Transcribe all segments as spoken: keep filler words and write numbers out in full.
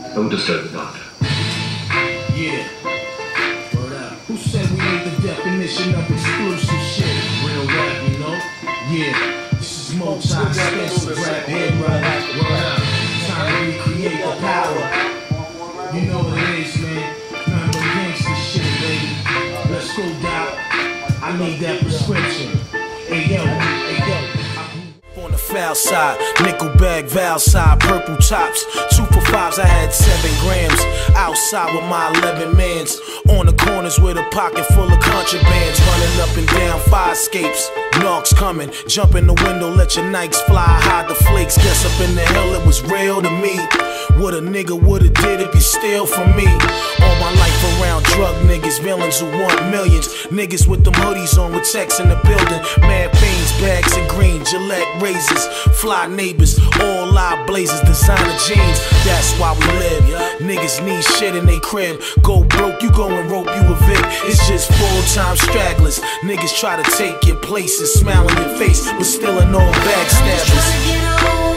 Don't disturb the doctor. Yeah. Word up. Who said we need the definition of exclusive shit? Real rap, you know? Yeah. This is multi-expensive rap here, brother. Word up. Trying to recreate the power. You know what it is, man. Nothing but gangsta shit, baby. Let's go, Doc. I need that prescription. Hey, yo. Hey, yo. On the foul side, nickel bag, valve side, purple tops, two for fives, I had seven grams. Outside with my eleven mans, on the corners with a pocket full of contrabands, running up and down fire escapes. Knocks coming, jump in the window, let your Nikes fly, hide the flakes. Guess up in the hill it was real to me. What a nigga would've did if you steal from me. All my life around drug niggas, villains who want millions. Niggas with them hoodies on with checks in the building. Mad fiends, bags of green, Gillette razors, fly neighbors, all live blazers, designer jeans. That's why we live. Niggas need shit in they crib. Go broke, you go and rope, you a Vic. It's just full-time stragglers. Niggas try to take your places, smile in your face, but still in all backstabbers.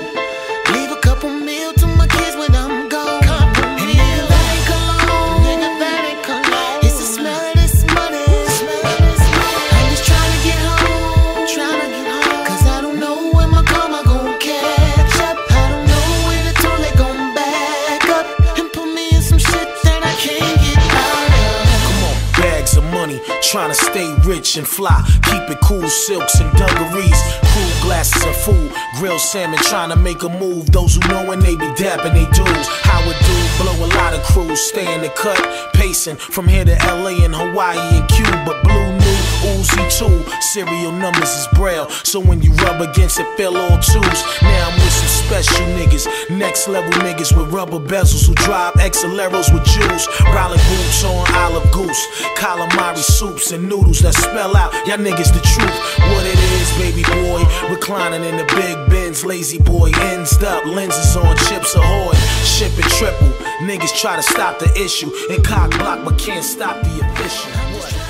Trying to stay rich and fly, keep it cool, silks and dungarees, cool glasses and food, grilled salmon, trying to make a move. Those who know when they be dapping they dudes. How it do, blow a lot of crews, stay in the cut, pacing from here to L A and Hawaii and Cuba. Blue new Uzi too, serial numbers is braille, so when you rub against it, feel all twos. Now I'm with some special niggas, next level niggas with rubber bezels who drive Acceleros with Jews, rolling boots on Olive Goose, calamari soups and noodles that spell out, y'all niggas the truth. What it is, baby boy, reclining in the big Benz, lazy boy, ends up, lenses on, chips ahoy, shipping triple. Niggas try to stop the issue, and cock block but can't stop the official.